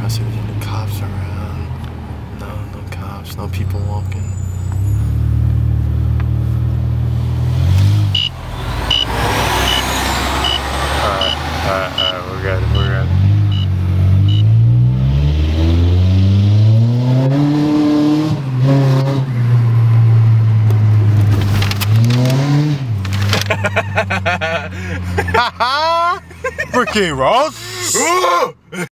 trying to see if there's any cops around. No cops, no people walking. Alright, we're good. Ricky Ross!